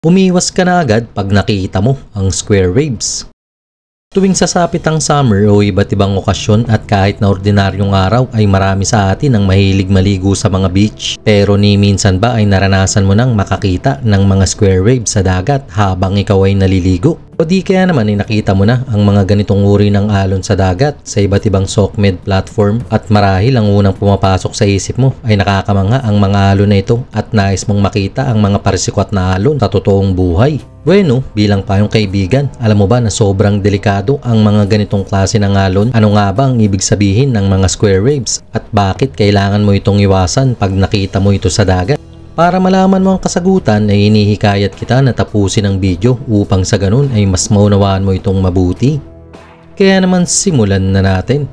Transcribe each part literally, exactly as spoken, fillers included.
Umiwas ka na agad pag nakita mo ang square waves. Tuwing sasapit ang summer o iba't ibang okasyon at kahit na ordinaryong araw ay marami sa atin ang mahilig maligo sa mga beach. Pero ni minsan ba ay naranasan mo nang makakita ng mga square waves sa dagat habang ikaw ay naliligo? O di kaya naman ay nakita mo na ang mga ganitong uri ng alon sa dagat sa iba't ibang SOCMED platform at marahil ang unang pumapasok sa isip mo ay nakakamangha ang mga alon na ito at nais mong makita ang mga parisikwat na alon sa totoong buhay. Bueno, bilang payong kaibigan, alam mo ba na sobrang delikado ang mga ganitong klase ng alon? Ano nga ba ang ibig sabihin ng mga square waves at bakit kailangan mo itong iwasan pag nakita mo ito sa dagat? Para malaman mo ang kasagutan ay hinihikayat kita na tapusin ang video upang sa ganun ay mas maunawaan mo itong mabuti. Kaya naman simulan na natin.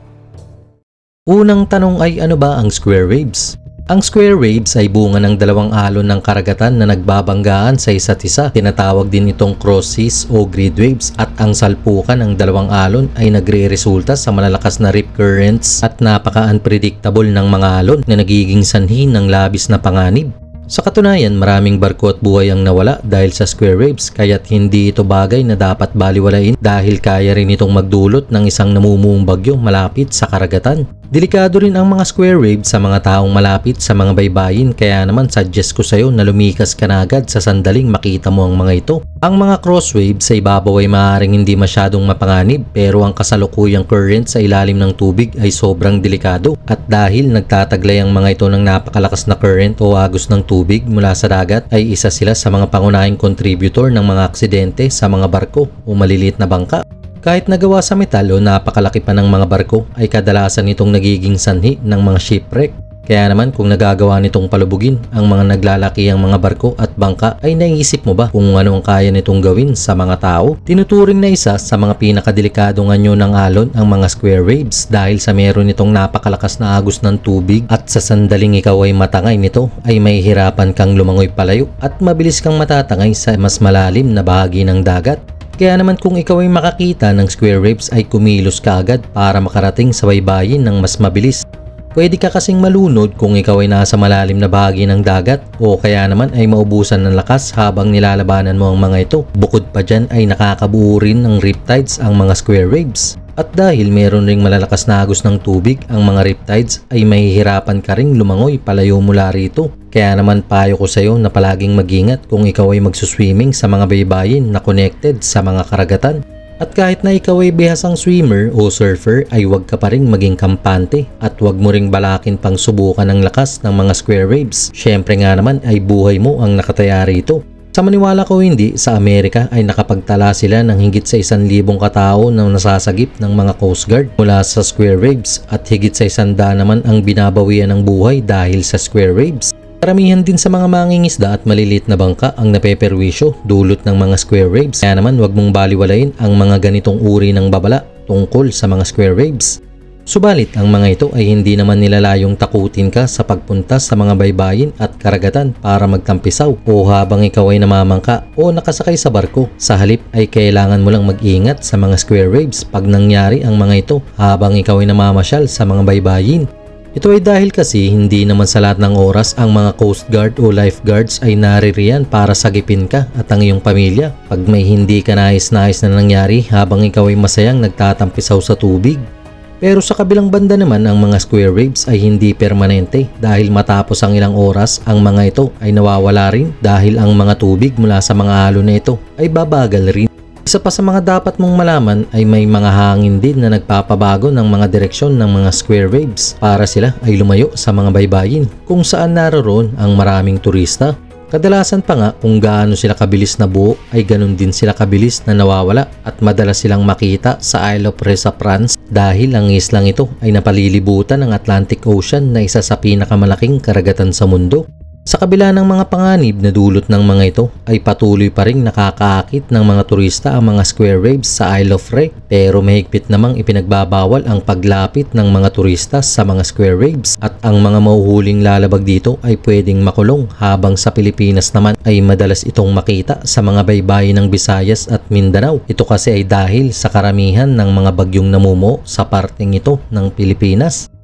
Unang tanong ay ano ba ang square waves? Ang square waves ay bunga ng dalawang alon ng karagatan na nagbabanggaan sa isa't isa. Tinatawag din itong cross seas o grid waves at ang salpukan ng dalawang alon ay nagre-resulta sa malalakas na rip currents at napaka-unpredictable ng mga alon na nagiging sanhi ng labis na panganib. Sa katunayan, maraming barko at buhay ang nawala dahil sa square waves kaya't hindi ito bagay na dapat baliwalain dahil kaya rin itong magdulot ng isang namumuong bagyo malapit sa karagatan. Delikado rin ang mga square waves sa mga taong malapit sa mga baybayin kaya naman suggest ko sa iyo na lumikas ka na agad sa sandaling makita mo ang mga ito. Ang mga cross waves sa ibabaw ay maaaring hindi masyadong mapanganib pero ang kasalukuyang current sa ilalim ng tubig ay sobrang delikado at dahil nagtataglay ang mga ito ng napakalakas na current o agos ng tubig mula sa dagat ay isa sila sa mga pangunahing contributor ng mga aksidente sa mga barko o maliliit na bangka. Kahit nagawa sa metal o napakalaki pa ng mga barko ay kadalasan itong nagiging sanhi ng mga shipwreck. Kaya naman kung nagagawa nitong palubugin ang mga naglalaki ang mga barko at bangka ay naisip mo ba kung ano ang kaya nitong gawin sa mga tao? Tinuturing na isa sa mga pinakadelikadong anyo ng alon ang mga square waves dahil sa meron itong napakalakas na agos ng tubig at sa sandaling ikaw ay matangay nito ay mahihirapan kang lumangoy palayo at mabilis kang matatangay sa mas malalim na bahagi ng dagat. Kaya naman kung ikaw ay makakita ng square waves ay kumilos ka agad para makarating sa baybayin ng mas mabilis. Pwede ka kasing malunod kung ikaw ay nasa malalim na bahagi ng dagat o kaya naman ay maubusan ng lakas habang nilalabanan mo ang mga ito. Bukod pa dyan ay nakakabuo rin ng riptides ang mga square waves. At dahil meron ring malalakas na agos ng tubig ang mga riptides ay mahihirapan ka ring lumangoy palayo mula rito. Kaya naman payo ko sa iyo na palaging mag-ingat kung ikaw ay magsuswimming sa mga baybayin na connected sa mga karagatan. At kahit na ikaw ay bihasang swimmer o surfer ay huwag ka pa ring maging kampante at huwag mo ring balakin pang subukan ang lakas ng mga square waves. Syempre nga naman ay buhay mo ang nakataya rito. Sa maniwala ko hindi, sa Amerika ay nakapagtala sila ng higit sa isang libong katao na nasasagip ng mga Coast Guard mula sa square waves at higit sa isanda naman ang binabawian ng buhay dahil sa square waves. Karamihan din sa mga mangingisda at maliliit na bangka ang napeperwisyo dulot ng mga square waves. Kaya naman huwag mong baliwalain ang mga ganitong uri ng babala tungkol sa mga square waves. Subalit ang mga ito ay hindi naman nilalayong takutin ka sa pagpunta sa mga baybayin at karagatan para magtampisaw o habang ikaw ay namamangka o nakasakay sa barko. Sa halip ay kailangan mo lang mag-ingat sa mga square waves pag nangyari ang mga ito habang ikaw ay namamasyal sa mga baybayin. Ito ay dahil kasi hindi naman sa lahat ng oras ang mga Coast Guard o lifeguards ay naririyan para sagipin ka at ang iyong pamilya pag may hindi ka nais-nais na nangyari habang ikaw ay masayang nagtatampisaw sa tubig. Pero sa kabilang banda naman ang mga square waves ay hindi permanente dahil matapos ang ilang oras ang mga ito ay nawawala rin dahil ang mga tubig mula sa mga alon na ito ay babagal rin. Isa pa sa mga dapat mong malaman ay may mga hangin din na nagpapabago ng mga direksyon ng mga square waves para sila ay lumayo sa mga baybayin kung saan naroon ang maraming turista. Kadalasan pa nga kung gaano sila kabilis na buo ay ganun din sila kabilis na nawawala at madalas silang makita sa Isle of Reza, France dahil ang islang ito ay napalilibutan ng Atlantic Ocean na isa sa pinakamalaking karagatan sa mundo. Sa kabila ng mga panganib na dulot ng mga ito ay patuloy pa ring nakakaakit ng mga turista ang mga square waves sa Isle of Ré pero mahigpit namang ipinagbabawal ang paglapit ng mga turista sa mga square waves at ang mga mahuhuling lalabag dito ay pwedeng makulong habang sa Pilipinas naman ay madalas itong makita sa mga baybayin ng Visayas at Mindanao. Ito kasi ay dahil sa karamihan ng mga bagyong namumuo sa parteng ito ng Pilipinas.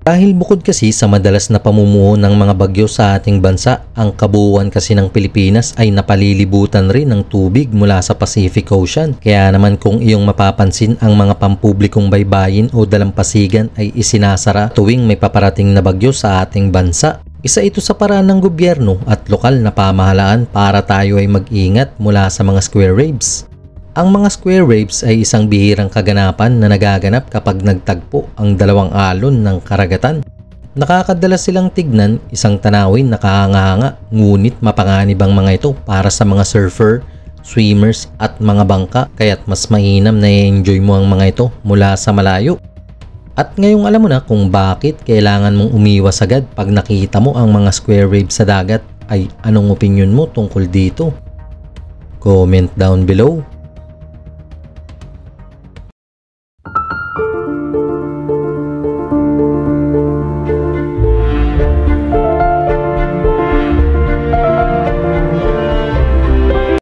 Dahil bukod kasi sa madalas na pamumuo ng mga bagyo sa ating bansa, ang kabuuan kasi ng Pilipinas ay napalilibutan rin ng tubig mula sa Pacific Ocean. Kaya naman kung iyong mapapansin, ang mga pampublikong baybayin o dalampasigan ay isinasara tuwing may paparating na bagyo sa ating bansa. Isa ito sa paraan ng gobyerno at lokal na pamahalaan para tayo ay mag-ingat mula sa mga square waves. Ang mga square waves ay isang bihirang kaganapan na nagaganap kapag nagtagpo ang dalawang alon ng karagatan. Nakakadalas silang tignan, isang tanawin na kahanga-hanga, ngunit mapanganib ang mga ito para sa mga surfer, swimmers at mga bangka, kaya't mas mainam na i-enjoy mo ang mga ito mula sa malayo. At ngayong alam mo na kung bakit kailangan mong umiwas agad pag nakita mo ang mga square waves sa dagat, ay anong opinion mo tungkol dito? Comment down below.